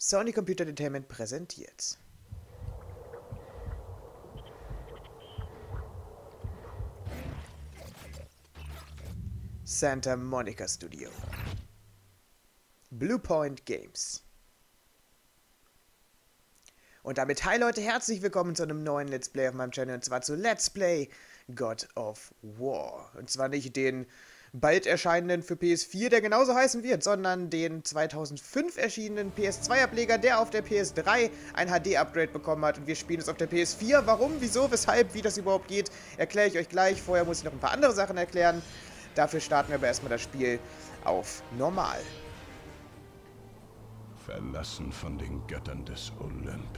Sony Computer Entertainment präsentiert. Santa Monica Studio. Bluepoint Games. Und damit hi Leute, herzlich willkommen zu einem neuen Let's Play auf meinem Channel, und zwar zu Let's Play God of War. Und zwar nicht den bald erscheinenden für PS4, der genauso heißen wird, sondern den 2005 erschienenen PS2-Ableger, der auf der PS3 ein HD-Upgrade bekommen hat, und wir spielen es auf der PS4. Warum, wieso, weshalb, wie das überhaupt geht, erkläre ich euch gleich. Vorher muss ich noch ein paar andere Sachen erklären. Dafür starten wir aber erstmal das Spiel auf Normal. Verlassen von den Göttern des Olymp.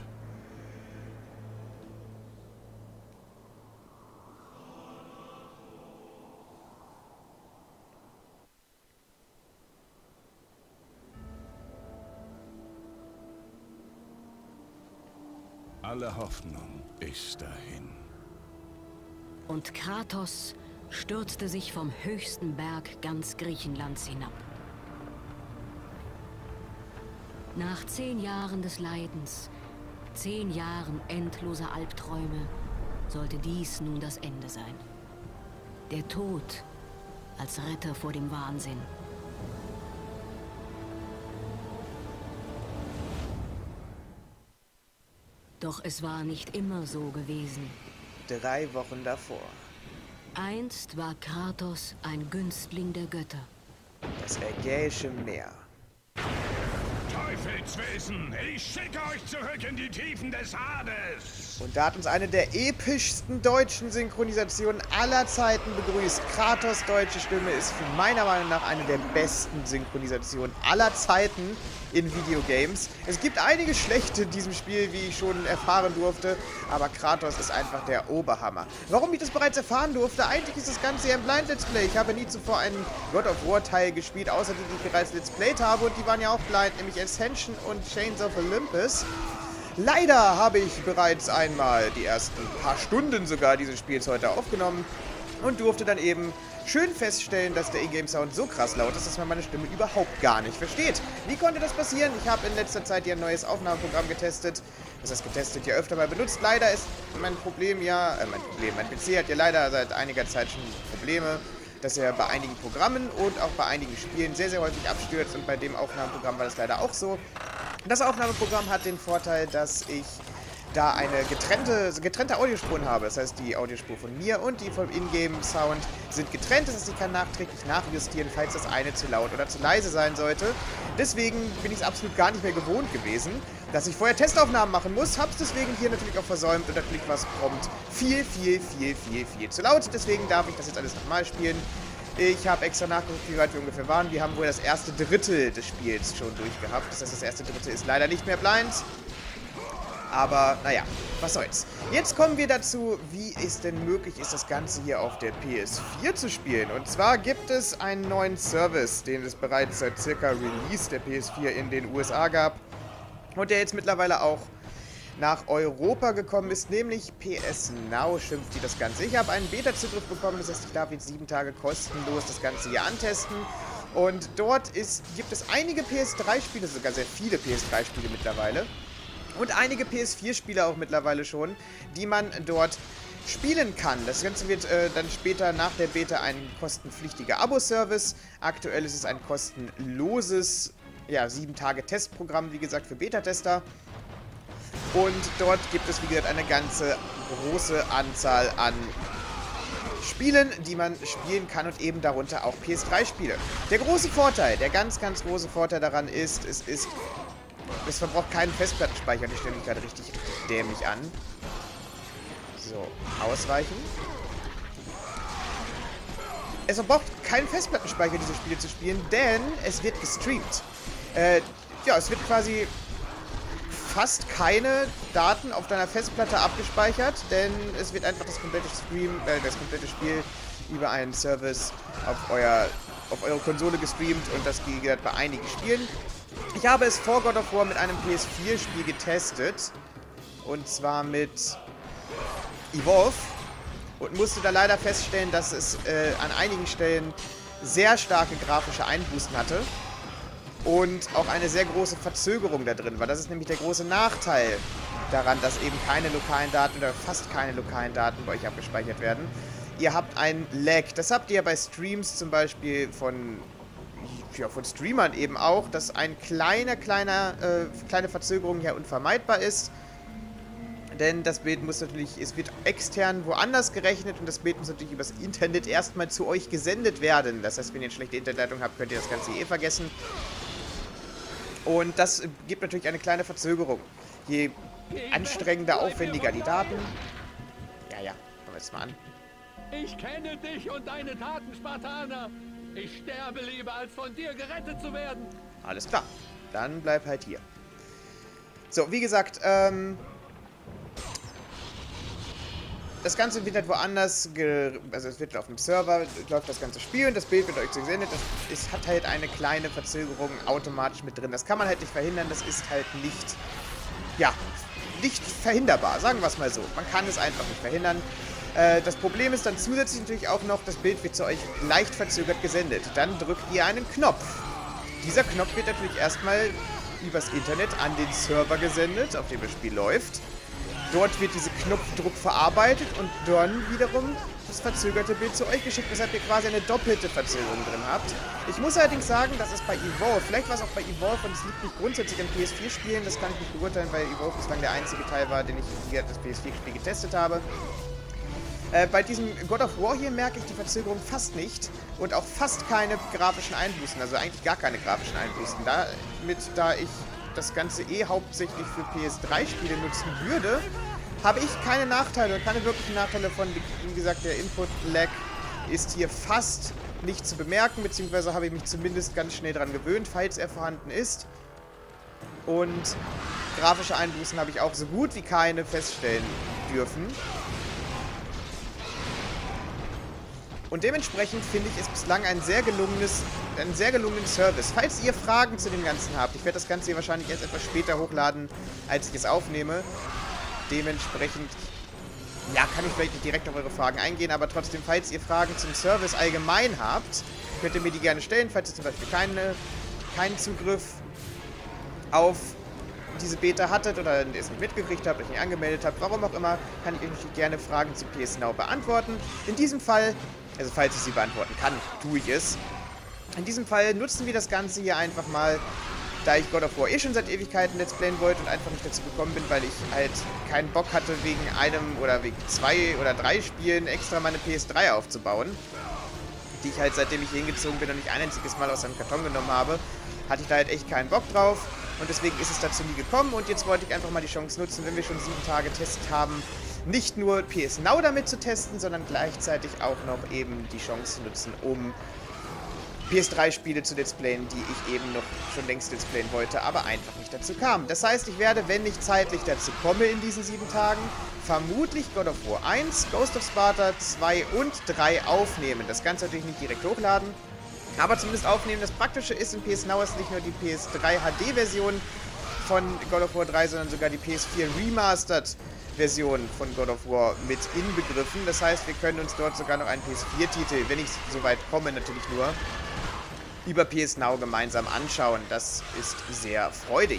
Alle Hoffnung ist dahin. Und Kratos stürzte sich vom höchsten Berg ganz Griechenlands hinab. Nach 10 Jahren des Leidens, 10 Jahren endloser Albträume, sollte dies nun das Ende sein. Der Tod als Retter vor dem Wahnsinn. Doch es war nicht immer so gewesen. 3 Wochen davor. Einst war Kratos ein Günstling der Götter. Das Ägäische Meer. Teufelswesen, ich schicke euch zurück in die Tiefen des Hades! Und da hat uns eine der epischsten deutschen Synchronisationen aller Zeiten begrüßt. Kratos' deutsche Stimme ist für meiner Meinung nach eine der besten Synchronisationen aller Zeiten in Videogames. Es gibt einige schlechte in diesem Spiel, wie ich schon erfahren durfte, aber Kratos ist einfach der Oberhammer. Warum ich das bereits erfahren durfte? Eigentlich ist das Ganze ja ein Blind Let's Play. Ich habe nie zuvor einen God of War Teil gespielt, außer die, die ich bereits Let's Played habe, und die waren ja auch blind, nämlich Ascension und Chains of Olympus. Leider habe ich bereits einmal die ersten paar Stunden sogar dieses Spiels heute aufgenommen und durfte dann eben schön feststellen, dass der Ingame-Sound so krass laut ist, dass man meine Stimme überhaupt gar nicht versteht. Wie konnte das passieren? Ich habe in letzter Zeit ja ein neues Aufnahmeprogramm getestet. Das heißt getestet, ja öfter mal benutzt. Leider ist mein Problem ja, mein PC hat ja leider seit einiger Zeit schon Probleme, dass er bei einigen Programmen und auch bei einigen Spielen sehr, sehr häufig abstürzt, und bei dem Aufnahmeprogramm war das leider auch so. Das Aufnahmeprogramm hat den Vorteil, dass ich da eine getrennte Audiospuren habe. Das heißt, die Audiospur von mir und die vom Ingame-Sound sind getrennt. Das heißt, ich kann nachträglich nachjustieren, falls das eine zu laut oder zu leise sein sollte. Deswegen bin ich es absolut gar nicht mehr gewohnt gewesen, dass ich vorher Testaufnahmen machen muss. Hab's deswegen hier natürlich auch versäumt, und natürlich war es prompt viel zu laut. Deswegen darf ich das jetzt alles nochmal spielen. Ich habe extra nachgeguckt, wie weit wir ungefähr waren. Wir haben wohl das erste Drittel des Spiels schon durchgehabt. Das heißt, das erste Drittel ist leider nicht mehr blind. Aber, naja, was soll's. Jetzt kommen wir dazu, wie es denn möglich ist, das Ganze hier auf der PS4 zu spielen. Und zwar gibt es einen neuen Service, den es bereits seit circa Release der PS4 in den USA gab. Und der jetzt mittlerweile auch nach Europa gekommen ist, nämlich PS Now schimpft die das Ganze. Ich habe einen Beta-Zugriff bekommen, das heißt, ich darf jetzt 7 Tage kostenlos das Ganze hier antesten. Und dort gibt es einige PS3-Spiele, sogar sehr viele PS3-Spiele mittlerweile. Und einige PS4-Spiele auch mittlerweile schon, die man dort spielen kann. Das Ganze wird dann später nach der Beta ein kostenpflichtiger Abo-Service. Aktuell ist es ein kostenloses, ja, 7-Tage-Testprogramm, wie gesagt, für Beta-Tester. Und dort gibt es, wie gesagt, eine ganze große Anzahl an Spielen, die man spielen kann, und eben darunter auch PS3-Spiele. Der große Vorteil, der ganz große Vorteil daran ist, es verbraucht keinen Festplattenspeicher. Die stelle mich gerade richtig dämlich an. So, ausweichen. Es verbraucht keinen Festplattenspeicher, diese Spiele zu spielen, denn es wird gestreamt. Ja, es wird quasi fast keine Daten auf deiner Festplatte abgespeichert, denn es wird einfach das komplette Spiel über einen Service auf eure Konsole gestreamt, und das geht bei einigen Spielen. Ich habe es vor God of War mit einem PS4-Spiel getestet, und zwar mit Evolve, und musste da leider feststellen, dass es an einigen Stellen sehr starke grafische Einbußen hatte. und auch eine sehr große Verzögerung da drin war. Das ist nämlich der große Nachteil daran, dass eben keine lokalen Daten oder fast keine lokalen Daten bei euch abgespeichert werden. Ihr habt ein Lag. Das habt ihr bei Streams zum Beispiel von Streamern eben auch, dass eine kleine Verzögerung hier unvermeidbar ist. Denn das Bild muss natürlich, es wird extern woanders gerechnet und das Bild muss natürlich übers Internet erstmal zu euch gesendet werden. Das heißt, wenn ihr eine schlechte Internetleitung habt, könnt ihr das Ganze vergessen. Und das gibt natürlich eine kleine Verzögerung. Je anstrengender, aufwendiger die Daten. Ja, schauen wir jetzt mal an. Ich kenne dich und deine Taten, Spartaner. Ich sterbe lieber, als von dir gerettet zu werden. Alles klar. Dann bleib halt hier. So, wie gesagt, das Ganze wird halt woanders, also es wird auf dem Server, läuft das ganze Spiel und das Bild wird euch gesendet. Es hat halt eine kleine Verzögerung automatisch mit drin. Das kann man halt nicht verhindern, das ist halt nicht, nicht verhinderbar, sagen wir es mal so. Man kann es einfach nicht verhindern. Das Problem ist dann zusätzlich natürlich auch noch, das Bild wird zu euch leicht verzögert gesendet. Dann drückt ihr einen Knopf. Dieser Knopf wird natürlich erstmal übers Internet an den Server gesendet, auf dem das Spiel läuft. Dort wird dieser Knopfdruck verarbeitet und dann wiederum das verzögerte Bild zu euch geschickt, weshalb ihr quasi eine doppelte Verzögerung drin habt. Ich muss allerdings sagen, dass es bei Evolve, vielleicht war es auch bei Evolve und es liegt nicht grundsätzlich an PS4-Spielen, das kann ich nicht beurteilen, weil Evolve bislang der einzige Teil war, den ich das PS4-Spiel getestet habe. Bei diesem God of War hier merke ich die Verzögerung fast nicht und auch fast keine grafischen Einbußen, also eigentlich gar keine grafischen Einbußen. Da ich das Ganze hauptsächlich für PS3-Spiele nutzen würde, habe ich keine Nachteile, keine wirklichen Nachteile von, wie gesagt, der Input-Lag ist hier fast nicht zu bemerken, beziehungsweise habe ich mich zumindest ganz schnell daran gewöhnt, falls er vorhanden ist. Und grafische Einbußen habe ich auch so gut wie keine feststellen dürfen. Und dementsprechend finde ich es bislang einen sehr gelungenen Service. Falls ihr Fragen zu dem Ganzen habt, ich werde das Ganze hier wahrscheinlich erst etwas später hochladen, als ich es aufnehme. Dementsprechend, kann ich vielleicht nicht direkt auf eure Fragen eingehen, aber trotzdem, falls ihr Fragen zum Service allgemein habt, könnt ihr mir die gerne stellen. Falls ihr zum Beispiel keinen Zugriff auf diese Beta hattet oder es nicht mitgekriegt habt, euch nicht angemeldet habt, warum auch immer, kann ich euch gerne Fragen zu PS Now beantworten. In diesem Fall, also falls ich sie beantworten kann, tue ich es. In diesem Fall nutzen wir das Ganze hier einfach mal, da ich God of War schon seit Ewigkeiten Let's Playen wollte und einfach nicht dazu gekommen bin, weil ich halt keinen Bock hatte, wegen einem oder wegen 2 oder 3 Spielen extra meine PS3 aufzubauen, die ich halt seitdem ich hier hingezogen bin und nicht ein einziges Mal aus einem Karton genommen habe, hatte ich da halt echt keinen Bock drauf. Und deswegen ist es dazu nie gekommen und jetzt wollte ich einfach mal die Chance nutzen, wenn wir schon 7 Tage getestet haben, nicht nur PS Now damit zu testen, sondern gleichzeitig auch noch eben die Chance nutzen, um PS3-Spiele zu Let's Playen, die ich eben noch schon längst Let's Playen wollte, aber einfach nicht dazu kam. Das heißt, ich werde, wenn ich zeitlich dazu komme in diesen 7 Tagen, vermutlich God of War 1, Ghost of Sparta 2 und 3 aufnehmen. Das Ganze natürlich nicht direkt hochladen, aber zumindest aufnehmen. Das Praktische ist, in PS Now ist nicht nur die PS3 HD-Version von God of War 3, sondern sogar die PS4 Remastered-Version von God of War mit inbegriffen. Das heißt, wir können uns dort sogar noch einen PS4-Titel, wenn ich so weit komme natürlich nur, über PS Now gemeinsam anschauen. Das ist sehr freudig.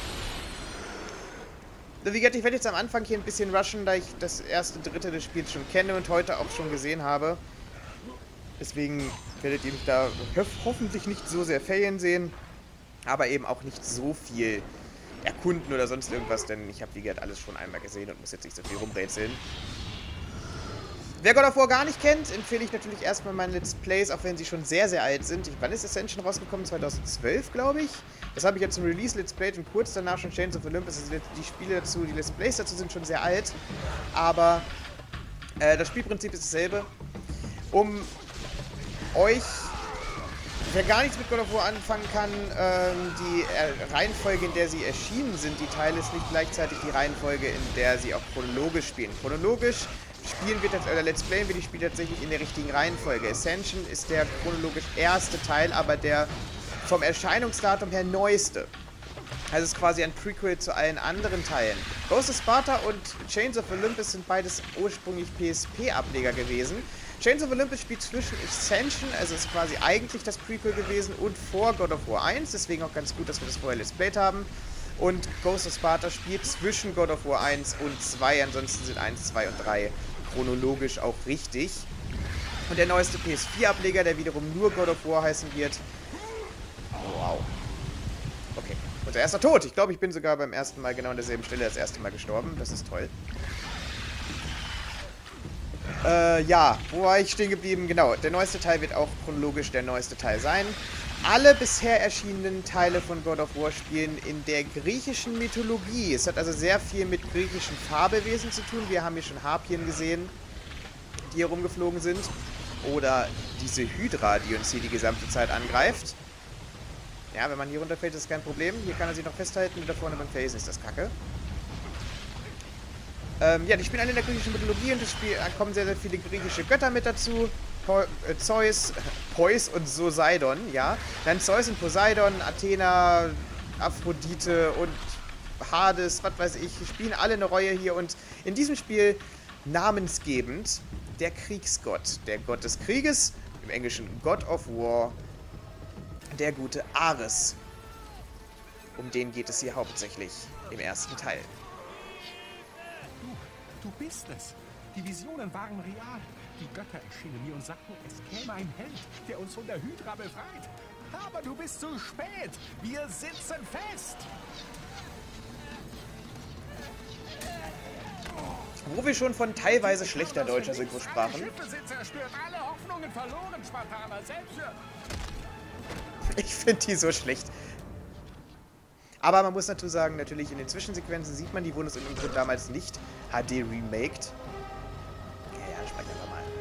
Wie gesagt, ich werde jetzt am Anfang hier ein bisschen rushen, da ich das erste Drittel des Spiels schon kenne und heute auch schon gesehen habe. Deswegen werdet ihr mich da hoffentlich nicht so sehr Ferien sehen, aber eben auch nicht so viel erkunden oder sonst irgendwas, denn ich habe wie gesagt alles schon einmal gesehen und muss jetzt nicht so viel rumrätseln. Wer God of War gar nicht kennt, empfehle ich natürlich erstmal meine Let's Plays, auch wenn sie schon sehr, sehr alt sind. Wann ist Ascension rausgekommen? 2012, glaube ich. Das habe ich jetzt zum Release Let's Played und kurz danach schon Chains of Olympus. Also die Spiele dazu, die Let's Plays dazu sind schon sehr alt, aber das Spielprinzip ist dasselbe. Um euch, wer gar nichts mit God of War anfangen kann, die Reihenfolge, in der sie erschienen sind, die Teile, ist nicht gleichzeitig die Reihenfolge, in der sie auch chronologisch spielen. Chronologisch spielen wir, oder Let's Playen wir die Spiele tatsächlich in der richtigen Reihenfolge. Ascension ist der chronologisch erste Teil, aber der vom Erscheinungsdatum her neueste. Also es ist quasi ein Prequel zu allen anderen Teilen. Ghost of Sparta und Chains of Olympus sind beides ursprünglich PSP-Ableger gewesen. Chains of Olympus spielt zwischen Ascension, also ist quasi eigentlich das Prequel gewesen, und vor God of War 1, deswegen auch ganz gut, dass wir das vorher Let's Played haben. Und Ghost of Sparta spielt zwischen God of War 1 und 2, ansonsten sind 1, 2 und 3 chronologisch auch richtig. Und der neueste PS4-Ableger, der wiederum nur God of War heißen wird. Wow. Okay, unser erster Tod. Ich glaube, ich bin sogar beim ersten Mal genau an derselben Stelle das erste Mal gestorben. Das ist toll. Ja, wo war ich stehen geblieben? Genau, der neueste Teil wird auch chronologisch der neueste Teil sein. Alle bisher erschienenen Teile von God of War spielen in der griechischen Mythologie. Es hat also sehr viel mit griechischen Fabelwesen zu tun. Wir haben hier schon Harpien gesehen, die hier rumgeflogen sind. Oder diese Hydra, die uns hier die gesamte Zeit angreift. Ja, wenn man hier runterfällt, ist das kein Problem. Hier kann er sich noch festhalten und da vorne beim Felsen ist das Kacke. Ja, die spielen alle in der griechischen Mythologie und da kommen sehr, sehr viele griechische Götter mit dazu. Zeus, Pois und Poseidon, ja. Dann Zeus und Poseidon, Athena, Aphrodite und Hades, was weiß ich, spielen alle eine Rolle hier. Und in diesem Spiel namensgebend der Kriegsgott, der Gott des Krieges, im Englischen God of War, der gute Ares. Um den geht es hier hauptsächlich im ersten Teil. Du bist es. Die Visionen waren real. Die Götter erschienen mir und sagten, es käme ein Held, der uns von der Hydra befreit. Aber du bist zu spät. Wir sitzen fest. Wo wir schon von teilweise schlechter deutscher Synchro sprachen. Schiffe sind zerstört, alle Hoffnungen verloren, Spartaner, selbst für... Ich finde die so schlecht. Aber man muss dazu sagen, natürlich in den Zwischensequenzen sieht man, die wurden es im Grunde damals nicht HD remaked. Ja, sprechen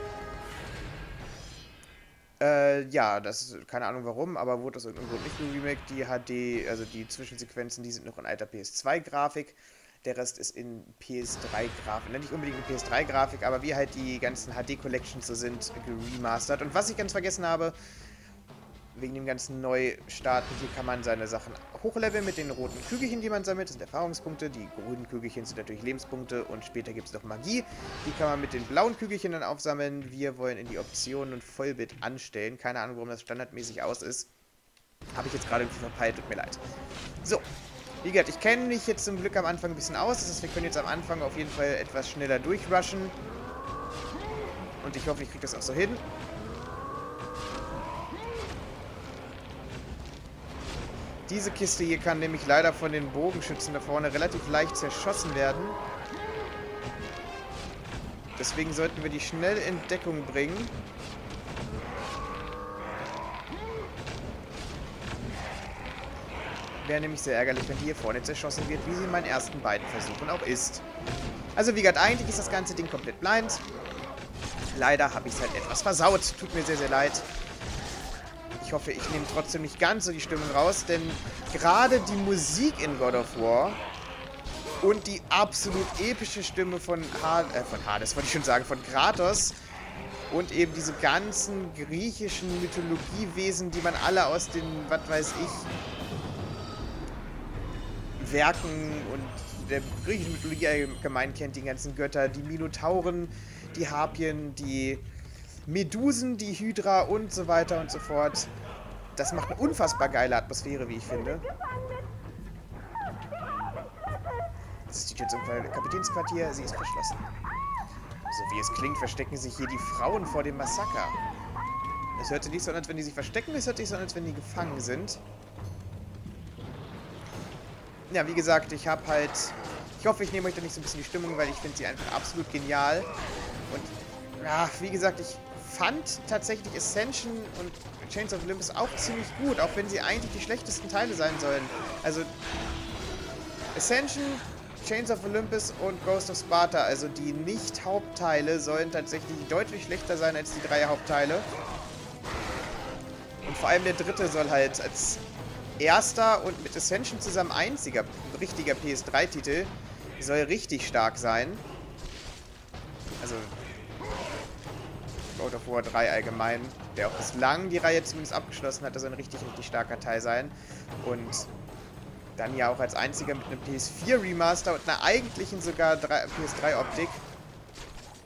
wir mal. Ja, das ist keine Ahnung warum, aber wurde das im Grunde nicht remaked. Die HD, also die Zwischensequenzen, die sind noch in alter PS2-Grafik. Der Rest ist in PS3-Grafik. Nicht unbedingt in PS3-Grafik, aber wie halt die ganzen HD-Collections so sind, geremastert. Und was ich ganz vergessen habe, wegen dem ganzen Neustarten, hier kann man seine Sachen hochleveln mit den roten Kügelchen, die man sammelt. Das sind Erfahrungspunkte. Die grünen Kügelchen sind natürlich Lebenspunkte. Und später gibt es noch Magie. Die kann man mit den blauen Kügelchen dann aufsammeln. Wir wollen in die Optionen und Vollbild anstellen. Keine Ahnung, warum das standardmäßig aus ist. Habe ich jetzt gerade irgendwie verpeilt. Tut mir leid. So. Wie gesagt, ich kenne mich jetzt zum Glück am Anfang ein bisschen aus. Das heißt, wir können jetzt am Anfang auf jeden Fall etwas schneller durchrushen. Und ich hoffe, ich kriege das auch so hin. Diese Kiste hier kann nämlich leider von den Bogenschützen da vorne relativ leicht zerschossen werden. Deswegen sollten wir die schnell in Deckung bringen. Wäre nämlich sehr ärgerlich, wenn die hier vorne zerschossen wird, wie sie in meinen ersten beiden Versuchen auch ist. Also wie gesagt, eigentlich ist das ganze Ding komplett blind. Leider habe ich es halt etwas versaut. Tut mir sehr, sehr leid. Ich hoffe, ich nehme trotzdem nicht ganz so die Stimmung raus, denn gerade die Musik in God of War und die absolut epische Stimme von Hades, wollte ich schon sagen, von Kratos und eben diese ganzen griechischen Mythologiewesen, die man alle aus den, was weiß ich, Werken und der griechischen Mythologie allgemein kennt, die ganzen Götter, die Minotauren, die Harpien, die Medusen, die Hydra und so weiter und so fort. Das macht eine unfassbar geile Atmosphäre, wie ich finde. Das ist die Tür zum Kapitänsquartier. Sie ist verschlossen. So wie es klingt, verstecken sich hier die Frauen vor dem Massaker. Es hört sich nicht so an, als wenn die sich verstecken. Es hört sich so an, als wenn die gefangen sind. Ja, wie gesagt, ich habe halt... Ich hoffe, ich nehme euch da nicht so ein bisschen die Stimmung, weil ich finde sie einfach absolut genial. Und ja, wie gesagt, ich fand tatsächlich Ascension und Chains of Olympus auch ziemlich gut, auch wenn sie eigentlich die schlechtesten Teile sein sollen. Also Ascension, Chains of Olympus und Ghost of Sparta, also die Nicht-Hauptteile, sollen tatsächlich deutlich schlechter sein als die 3 Hauptteile. Und vor allem der dritte soll halt als erster und mit Ascension zusammen einziger richtiger PS3-Titel soll richtig stark sein. Also God of War 3 allgemein, der auch bislang die Reihe zumindest abgeschlossen hat, das soll ein richtig, richtig starker Teil sein. Und dann ja auch als einziger mit einem PS4 Remaster und einer eigentlichen sogar PS3-Optik.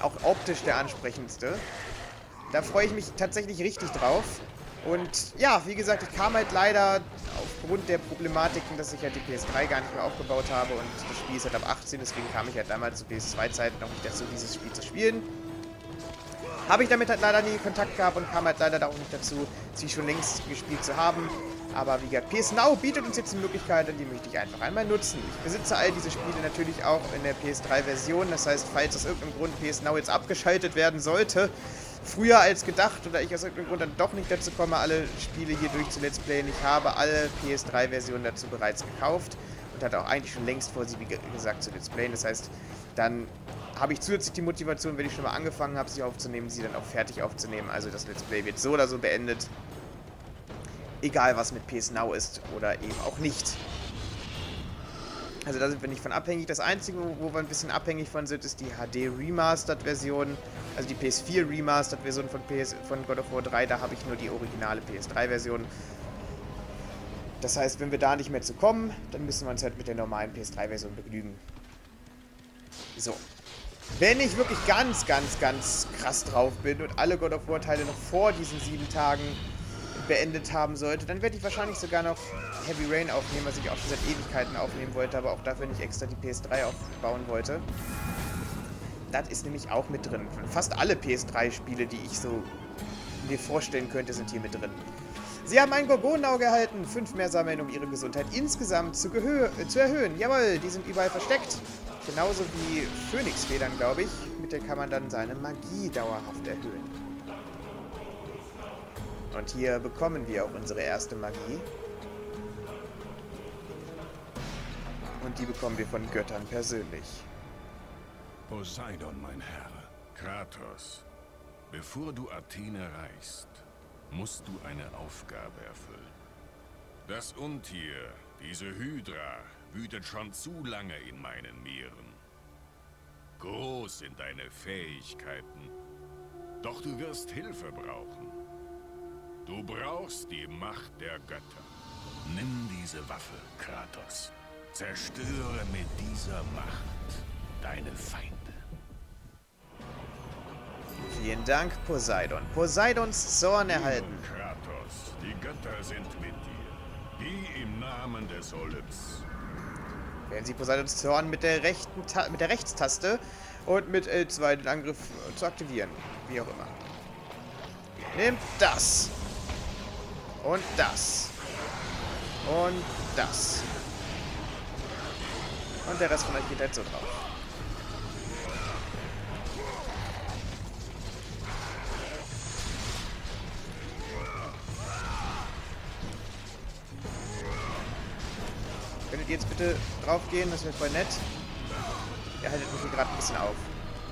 auch optisch der ansprechendste. Da freue ich mich tatsächlich richtig drauf. Und ja, wie gesagt, ich kam halt leider aufgrund der Problematiken, dass ich halt die PS3 gar nicht mehr aufgebaut habe und das Spiel ist halt ab 18, deswegen kam ich halt damals zu PS2-Zeiten noch nicht dazu, dieses Spiel zu spielen. Habe ich damit halt leider nie Kontakt gehabt und kam halt leider auch nicht dazu, sie schon längst gespielt zu haben. Aber wie gesagt, PS Now bietet uns jetzt die Möglichkeit und die möchte ich einfach einmal nutzen. Ich besitze all diese Spiele natürlich auch in der PS3-Version. Das heißt, falls aus irgendeinem Grund PS Now jetzt abgeschaltet werden sollte, früher als gedacht oder ich aus irgendeinem Grund dann doch nicht dazu komme, alle Spiele hier durch zu Let's Playen, ich habe alle PS3-Versionen dazu bereits gekauft und hatte auch eigentlich schon längst vor, sie wie gesagt zu Let's Playen. Das heißt, dann habe ich zusätzlich die Motivation, wenn ich schon mal angefangen habe, sie aufzunehmen, sie dann auch fertig aufzunehmen. Also das Let's Play wird so oder so beendet. Egal, was mit PS Now ist oder eben auch nicht. Also da sind wir nicht von abhängig. Das Einzige, wo wir ein bisschen abhängig von sind, ist die HD Remastered-Version. Also die PS4 Remastered-Version von God of War 3. Da habe ich nur die originale PS3-Version. Das heißt, wenn wir da nicht mehr zu kommen, dann müssen wir uns halt mit der normalen PS3-Version begnügen. So. Wenn ich wirklich ganz krass drauf bin und alle God of War-Teile noch vor diesen 7 Tagen beendet haben sollte, dann werde ich wahrscheinlich sogar noch Heavy Rain aufnehmen, was ich auch schon seit Ewigkeiten aufnehmen wollte, aber auch dafür nicht extra die PS3 aufbauen wollte. Das ist nämlich auch mit drin. Fast alle PS3-Spiele, die ich so mir vorstellen könnte, sind hier mit drin. Sie haben ein Gorgonenauge erhalten, 5 mehr sammeln, um ihre Gesundheit insgesamt zu erhöhen. Jawohl, die sind überall versteckt. Genauso wie Phönixfedern, glaube ich. Mit der kann man dann seine Magie dauerhaft erhöhen. Und hier bekommen wir auch unsere erste Magie. Und die bekommen wir von Göttern persönlich. Poseidon, mein Herr, Kratos, bevor du Athen erreichst, musst du eine Aufgabe erfüllen. Das Untier, diese Hydra, wütet schon zu lange in meinen Meeren. Groß sind deine Fähigkeiten, doch du wirst Hilfe brauchen. Du brauchst die Macht der Götter. Nimm diese Waffe, Kratos. Zerstöre mit dieser Macht deine Feinde. Vielen Dank, Poseidon. Poseidons Zorn erhalten. Kratos, die Götter sind mit dir. Die im Namen des Olymps. Wählen Sie Poseidons Zorn mit der Rechtstaste und mit L2 den Angriff zu aktivieren. Wie auch immer. Nehmt das. Und das. Und das. Und der Rest von euch geht halt so drauf. Könntet ihr jetzt bitte drauf gehen? Das wäre voll nett. Ihr haltet mich hier gerade ein bisschen auf.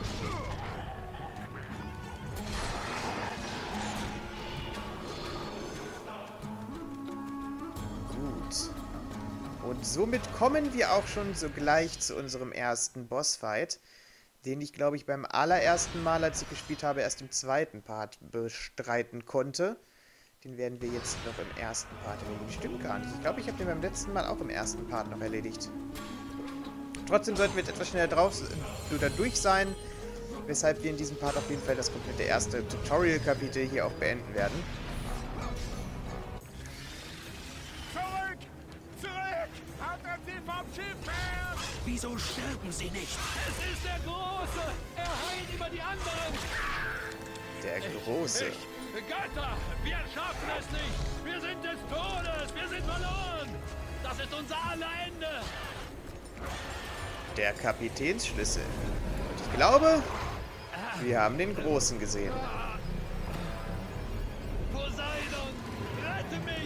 Und somit kommen wir auch schon sogleich zu unserem ersten Bossfight, den ich, glaube ich, beim allerersten Mal, als ich gespielt habe, erst im zweiten Part bestreiten konnte. Den werden wir jetzt noch im ersten Part erledigen. Stimmt gar nicht. Ich glaube, ich habe den beim letzten Mal auch im ersten Part noch erledigt. Trotzdem sollten wir jetzt etwas schneller drauf oder durch sein, weshalb wir in diesem Part auf jeden Fall das komplette erste Tutorial-Kapitel hier auch beenden werden. Wieso sterben sie nicht? Es ist der Große! Er heilt immer die anderen! Der Große. Götter! Wir schaffen es nicht! Wir sind des Todes! Wir sind verloren! Das ist unser aller Ende! Der Kapitänsschlüssel. Und ich glaube, wir haben den Großen gesehen. Poseidon! Rette mich!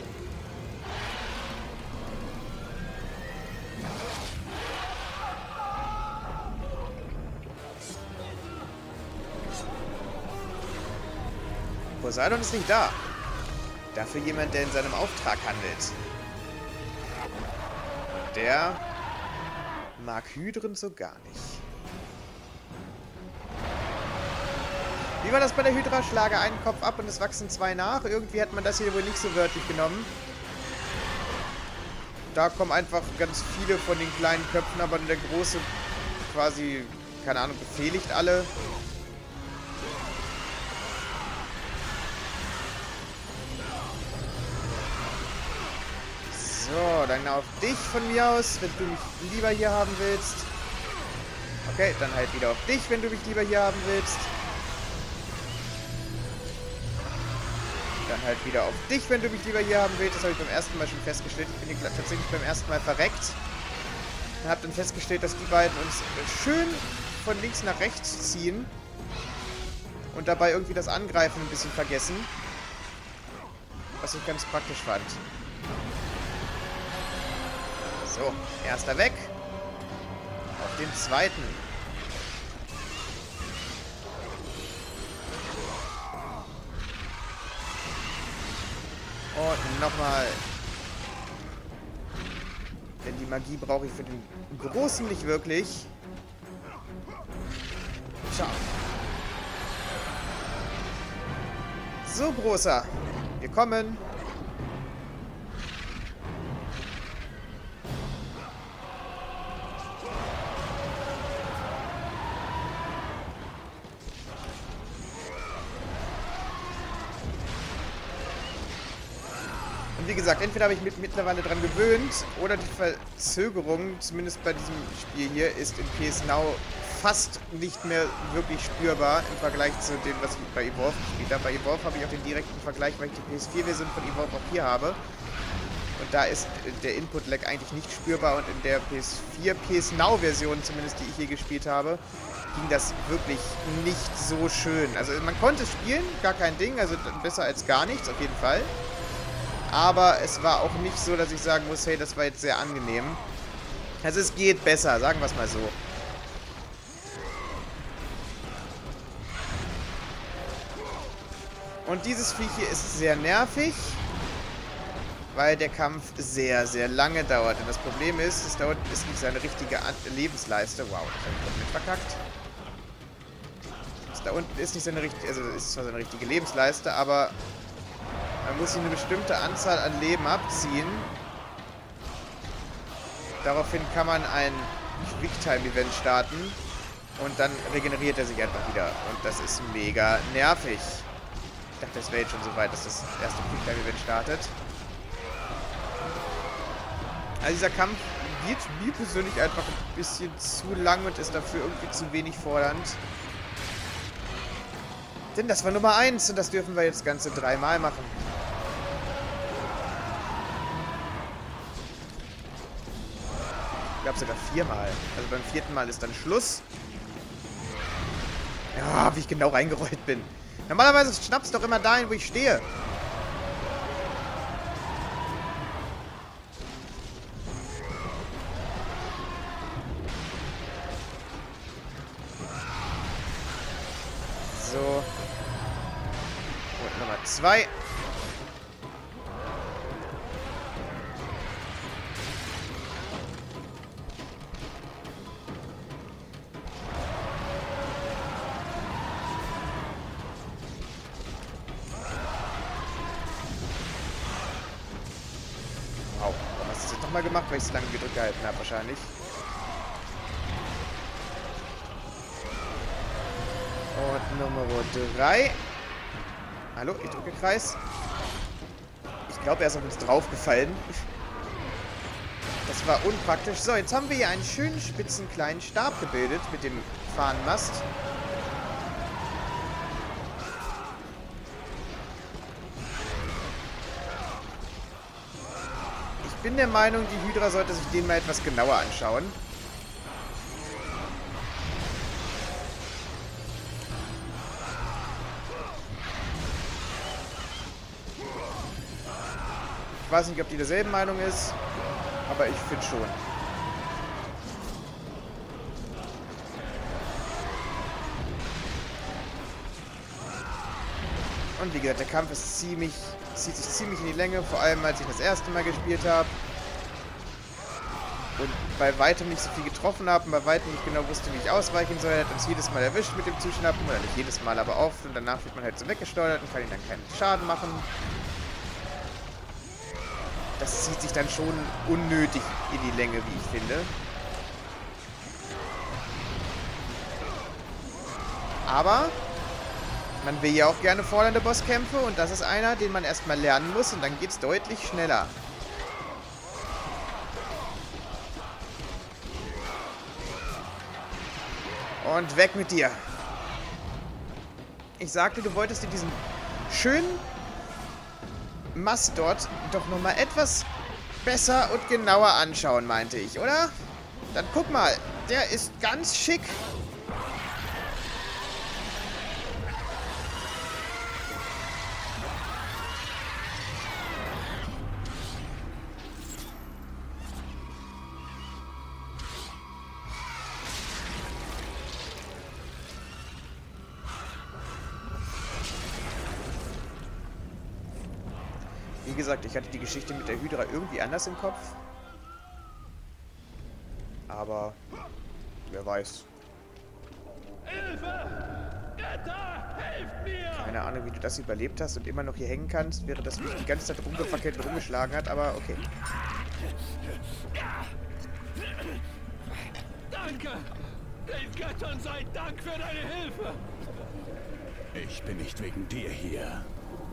Poseidon ist nicht da. Dafür jemand, der in seinem Auftrag handelt. Der mag Hydren so gar nicht. Wie war das bei der Hydra? Schlage einen Kopf ab und es wachsen 2 nach. Irgendwie hat man das hier wohl nicht so wörtlich genommen. Da kommen einfach ganz viele von den kleinen Köpfen, aber der Große quasi, keine Ahnung, befehligt alle. So, dann auf dich von mir aus, wenn du mich lieber hier haben willst. Okay, dann halt wieder auf dich, wenn du mich lieber hier haben willst. Dann halt wieder auf dich, wenn du mich lieber hier haben willst. Das habe ich beim ersten Mal schon festgestellt. Ich bin hier tatsächlich beim ersten Mal verreckt. Und habe dann festgestellt, dass die beiden uns schön von links nach rechts ziehen. Und dabei irgendwie das Angreifen ein bisschen vergessen. Was ich ganz praktisch fand. So, erster weg. Auf den zweiten. Und nochmal. Denn die Magie brauche ich für den Großen nicht wirklich. Schau. So, Großer. Wir kommen. Und wie gesagt, entweder habe ich mich mittlerweile dran gewöhnt oder die Verzögerung, zumindest bei diesem Spiel hier, ist in PS Now fast nicht mehr wirklich spürbar im Vergleich zu dem, was ich bei Evolve gespielt habe. Bei Evolve habe ich auch den direkten Vergleich, weil ich die PS4-Version von Evolve auch hier habe. Und da ist der Input-Lag eigentlich nicht spürbar und in der PS4, PS Now-Version zumindest, die ich hier gespielt habe, ging das wirklich nicht so schön. Also man konnte es spielen, gar kein Ding, also besser als gar nichts, auf jeden Fall. Aber es war auch nicht so, dass ich sagen muss, hey, das war jetzt sehr angenehm. Also es geht besser, sagen wir es mal so. Und dieses Viech hier ist sehr nervig, weil der Kampf sehr, sehr lange dauert. Und das Problem ist, es dauert ist nicht seine richtige Lebensleiste. Wow, das habe ich komplett verkackt. Das da unten ist nicht seine richtige, also ist zwar seine richtige Lebensleiste, aber man muss sich eine bestimmte Anzahl an Leben abziehen. Daraufhin kann man ein Quicktime-Event starten und dann regeneriert er sich einfach wieder. Und das ist mega nervig. Ich dachte, es wäre jetzt schon so weit, dass das erste Quicktime-Event startet. Also dieser Kampf wird mir persönlich einfach ein bisschen zu lang und ist dafür irgendwie zu wenig fordernd. Denn das war Nummer 1 und das dürfen wir jetzt ganze 3 Mal machen. Ich glaube sogar 4 Mal. Also beim 4. Mal ist dann Schluss. Ja, wie ich genau reingerollt bin. Normalerweise schnappst du doch immer dahin, wo ich stehe. So. Und Nummer 2. Wow, warum hast du das jetzt nochmal gemacht, weil ich es lange gedrückt gehalten habe wahrscheinlich. Und Nummer 3. Hallo, ich drücke Kreis. Ich glaube, er ist auf uns draufgefallen. Das war unpraktisch. So, jetzt haben wir hier einen schönen spitzen kleinen Stab gebildet mit dem Fahnenmast. Ich bin der Meinung, die Hydra sollte sich den mal etwas genauer anschauen. Ich weiß nicht, ob die derselben Meinung ist, aber ich finde schon. Und wie gesagt, der Kampf ist zieht sich ziemlich in die Länge, vor allem als ich das erste Mal gespielt habe. Und bei weitem nicht so viel getroffen habe und bei weitem nicht genau wusste, wie ich ausweichen soll. Er hat uns jedes Mal erwischt mit dem Zuschnappen, oder nicht jedes Mal, aber oft. Und danach wird man halt so weggesteuert und kann ihm dann keinen Schaden machen. Das zieht sich dann schon unnötig in die Länge, wie ich finde. Aber man will ja auch gerne fordernde Bosskämpfe und das ist einer, den man erstmal lernen muss und dann geht es deutlich schneller. Und weg mit dir. Ich sagte, du wolltest dir diesen schönen Mast dort doch nochmal etwas besser und genauer anschauen, meinte ich, oder? Dann guck mal, der ist ganz schick. Wie gesagt, ich hatte die Geschichte mit der Hydra irgendwie anders im Kopf. Aber wer weiß. Hilfe! Götter, helft mir! Keine Ahnung, wie du das überlebt hast und immer noch hier hängen kannst, während das mich die ganze Zeit rumgefackelt und rumgeschlagen hat, aber okay. Danke! Den Göttern sei Dank für deine Hilfe! Ich bin nicht wegen dir hier.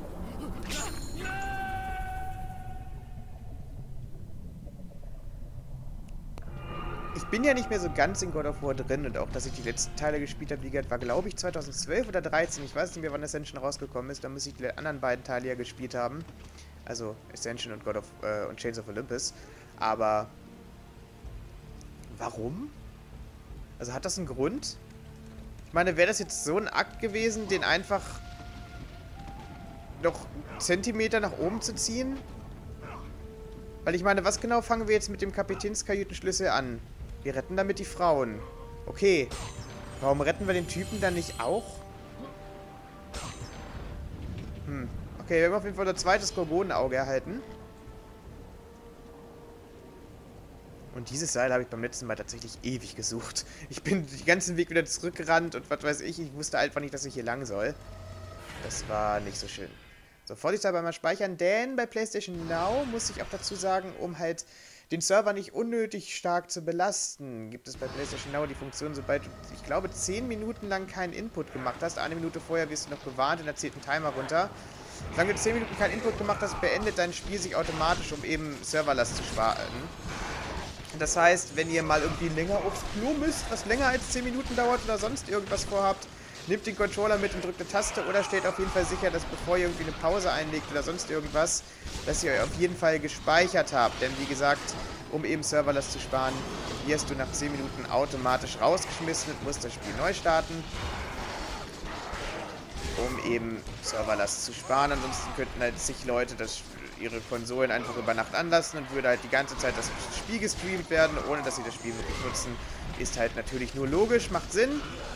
Ich bin ja nicht mehr so ganz in God of War drin und auch, dass ich die letzten Teile gespielt habe, wie gesagt, war glaube ich 2012 oder 2013. Ich weiß nicht mehr, wann Ascension rausgekommen ist. Da muss ich die anderen beiden Teile ja gespielt haben. Also Ascension und und Chains of Olympus. Aber warum? Also hat das einen Grund? Ich meine, wäre das jetzt so ein Akt gewesen, den einfach noch Zentimeter nach oben zu ziehen? Weil ich meine, was genau fangen wir jetzt mit dem Kapitänskajütenschlüssel an? Wir retten damit die Frauen. Okay. Warum retten wir den Typen dann nicht auch? Okay, wir haben auf jeden Fall unser zweites Gorgonenauge erhalten. Und dieses Seil habe ich beim letzten Mal tatsächlich ewig gesucht. Ich bin den ganzen Weg wieder zurückgerannt und was weiß ich. Ich wusste einfach nicht, dass ich hier lang soll. Das war nicht so schön. So, vorsichtshalber mal speichern, denn bei PlayStation Now, muss ich auch dazu sagen, um halt den Server nicht unnötig stark zu belasten, gibt es bei PlayStation Now die Funktion, sobald du, ich glaube, 10 Minuten lang keinen Input gemacht hast, eine Minute vorher wirst du noch gewarnt und erzählt einen Timer runter. Solange du 10 Minuten keinen Input gemacht hast, beendet dein Spiel sich automatisch, um eben Serverlast zu sparen. Das heißt, wenn ihr mal irgendwie länger aufs Klo müsst, was länger als 10 Minuten dauert oder sonst irgendwas vorhabt, nehmt den Controller mit und drückt eine Taste oder stellt auf jeden Fall sicher, dass bevor ihr irgendwie eine Pause einlegt oder sonst irgendwas, dass ihr euch auf jeden Fall gespeichert habt. Denn wie gesagt, um eben Serverlast zu sparen, wirst du nach 10 Minuten automatisch rausgeschmissen und musst das Spiel neu starten, um eben Serverlast zu sparen. Ansonsten könnten halt zig Leute ihre Konsolen einfach über Nacht anlassen und würde halt die ganze Zeit das Spiel gestreamt werden, ohne dass sie das Spiel wirklich nutzen. Ist halt natürlich nur logisch, macht Sinn.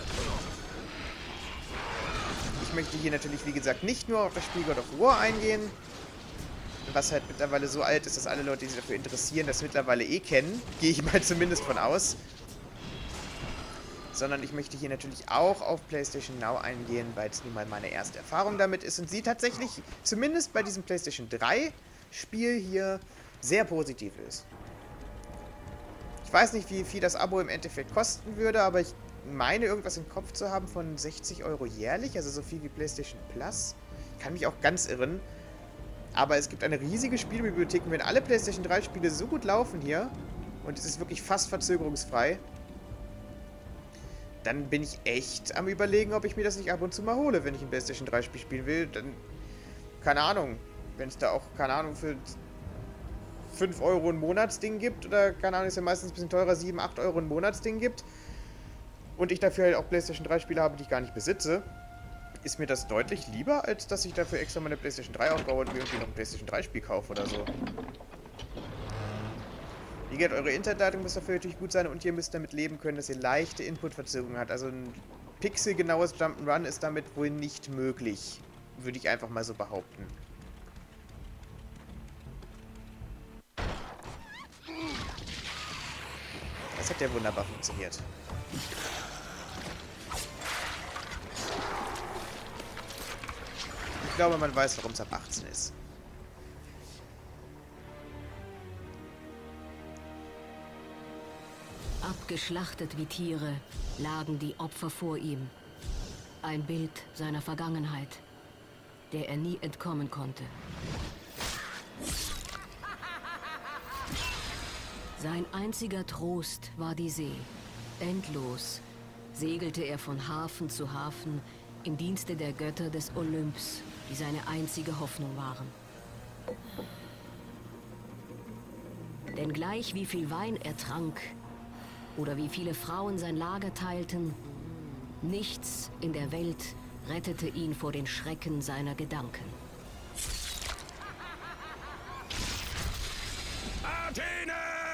Ich möchte hier natürlich, wie gesagt, nicht nur auf das Spiel God of War eingehen, was halt mittlerweile so alt ist, dass alle Leute, die sich dafür interessieren, das mittlerweile eh kennen. Gehe ich mal zumindest von aus. Sondern ich möchte hier natürlich auch auf PlayStation Now eingehen, weil es nun mal meine erste Erfahrung damit ist und sie tatsächlich, zumindest bei diesem PlayStation 3 Spiel hier, sehr positiv ist. Ich weiß nicht, wie viel das Abo im Endeffekt kosten würde, aber ich meine, irgendwas im Kopf zu haben von 60 € jährlich, also so viel wie PlayStation Plus. Ich kann mich auch ganz irren. Aber es gibt eine riesige Spielbibliothek und wenn alle PlayStation 3 Spiele so gut laufen hier, und es ist wirklich fast verzögerungsfrei, dann bin ich echt am Überlegen, ob ich mir das nicht ab und zu mal hole, wenn ich ein PlayStation 3 Spiel spielen will. Dann, keine Ahnung, wenn es da auch, keine Ahnung, für 5 € ein Monatsding gibt, oder, keine Ahnung, ist ja meistens ein bisschen teurer, 7, 8 € ein Monatsding gibt, und ich dafür halt auch PlayStation 3 Spiele habe, die ich gar nicht besitze, ist mir das deutlich lieber, als dass ich dafür extra meine PlayStation 3 aufbaue und mir irgendwie noch ein PlayStation 3 Spiel kaufe oder so. Wie gesagt, eure Internetleitung muss dafür natürlich gut sein und ihr müsst damit leben können, dass ihr leichte Inputverzögerungen habt. Also ein pixelgenaues Jump'n'Run ist damit wohl nicht möglich. Würde ich einfach mal so behaupten. Das hat ja wunderbar funktioniert. Ich glaube, man weiß, warum es ab 18 ist. Abgeschlachtet wie Tiere lagen die Opfer vor ihm. Ein Bild seiner Vergangenheit, der er nie entkommen konnte. Sein einziger Trost war die See. Endlos, segelte er von Hafen zu Hafen im Dienste der Götter des Olymps, die seine einzige Hoffnung waren. Denn gleich wie viel Wein er trank oder wie viele Frauen sein Lager teilten, nichts in der Welt rettete ihn vor den Schrecken seiner Gedanken. Athene!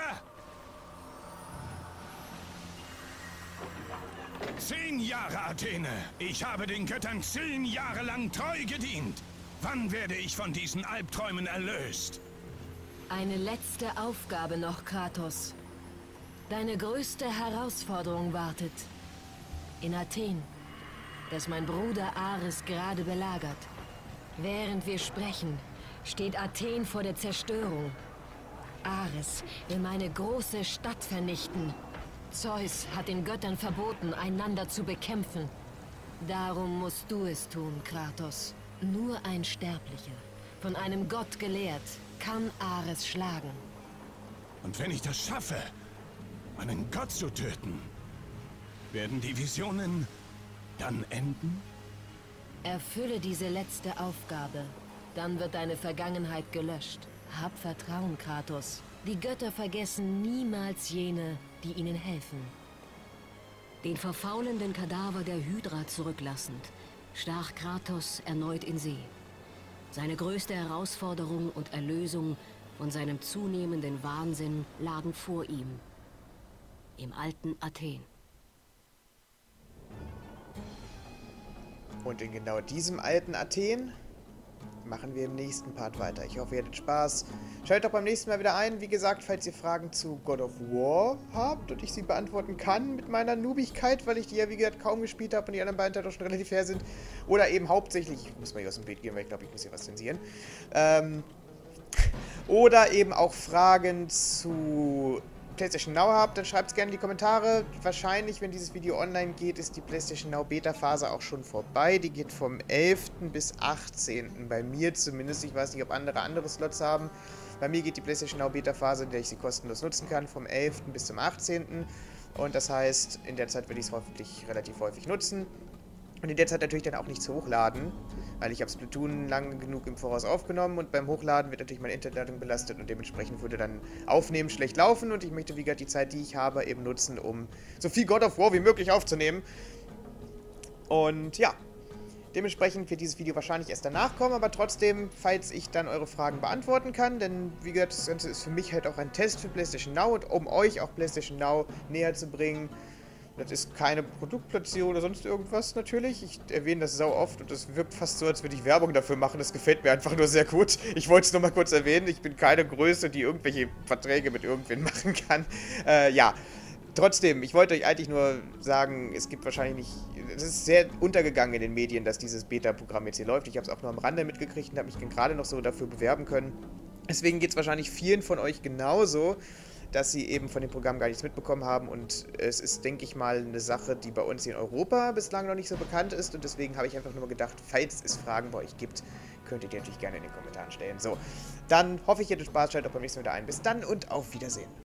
10 Jahre, Athene! Ich habe den Göttern 10 Jahre lang treu gedient! Wann werde ich von diesen Albträumen erlöst? Eine letzte Aufgabe noch, Kratos. Deine größte Herausforderung wartet. In Athen, das mein Bruder Ares gerade belagert. Während wir sprechen, steht Athen vor der Zerstörung. Ares will meine große Stadt vernichten. Zeus hat den Göttern verboten, einander zu bekämpfen. Darum musst du es tun, Kratos. Nur ein Sterblicher, von einem Gott gelehrt, kann Ares schlagen. Und wenn ich das schaffe, einen Gott zu töten, werden die Visionen dann enden? Erfülle diese letzte Aufgabe, dann wird deine Vergangenheit gelöscht. Hab Vertrauen, Kratos. Die Götter vergessen niemals jene, die ihnen helfen. Den verfaulenden Kadaver der Hydra zurücklassend, stach Kratos erneut in See. Seine größte Herausforderung und Erlösung von seinem zunehmenden Wahnsinn lagen vor ihm. Im alten Athen. Und in genau diesem alten Athen machen wir im nächsten Part weiter. Ich hoffe, ihr hattet Spaß. Schaltet auch beim nächsten Mal wieder ein. Wie gesagt, falls ihr Fragen zu God of War habt und ich sie beantworten kann mit meiner Noobigkeit, weil ich die ja, wie gesagt, kaum gespielt habe und die anderen beiden Teile doch schon relativ fair sind. Oder eben hauptsächlich, ich muss mal hier aus dem Bild gehen, weil ich glaube, ich muss hier was zensieren. Oder eben auch Fragen zu PlayStation Now habt, dann schreibt es gerne in die Kommentare. Wahrscheinlich, wenn dieses Video online geht, ist die PlayStation Now Beta-Phase auch schon vorbei. Die geht vom 11. bis 18. Bei mir zumindest. Ich weiß nicht, ob andere Slots haben. Bei mir geht die PlayStation Now Beta-Phase, in der ich sie kostenlos nutzen kann, vom 11. bis zum 18. Und das heißt, in der Zeit werde ich es hoffentlich relativ häufig nutzen. Und in der Zeit natürlich dann auch nichts hochladen, weil ich habe Splatoon lang genug im Voraus aufgenommen und beim Hochladen wird natürlich meine Internetleitung belastet und dementsprechend würde dann Aufnehmen schlecht laufen und ich möchte, wie gesagt, die Zeit, die ich habe, eben nutzen, um so viel God of War wie möglich aufzunehmen. Und ja, dementsprechend wird dieses Video wahrscheinlich erst danach kommen, aber trotzdem, falls ich dann eure Fragen beantworten kann, denn wie gesagt, das Ganze ist für mich halt auch ein Test für PlayStation Now und um euch auch PlayStation Now näher zu bringen. Das ist keine Produktplatzierung oder sonst irgendwas natürlich. Ich erwähne das sau oft und es wirkt fast so, als würde ich Werbung dafür machen. Das gefällt mir einfach nur sehr gut. Ich wollte es nur mal kurz erwähnen. Ich bin keine Größe, die irgendwelche Verträge mit irgendwen machen kann. Ja, trotzdem, ich wollte euch eigentlich nur sagen, es gibt wahrscheinlich nicht... Es ist sehr untergegangen in den Medien, dass dieses Beta-Programm jetzt hier läuft. Ich habe es auch nur am Rande mitgekriegt und habe mich gerade noch so dafür bewerben können. Deswegen geht es wahrscheinlich vielen von euch genauso, dass sie eben von dem Programm gar nichts mitbekommen haben und es ist, denke ich mal, eine Sache, die bei uns hier in Europa bislang noch nicht so bekannt ist und deswegen habe ich einfach nur mal gedacht, falls es Fragen bei euch gibt, könnt ihr die natürlich gerne in den Kommentaren stellen. So, dann hoffe ich, ihr hattet Spaß, schaltet auch beim nächsten Mal wieder ein. Bis dann und auf Wiedersehen.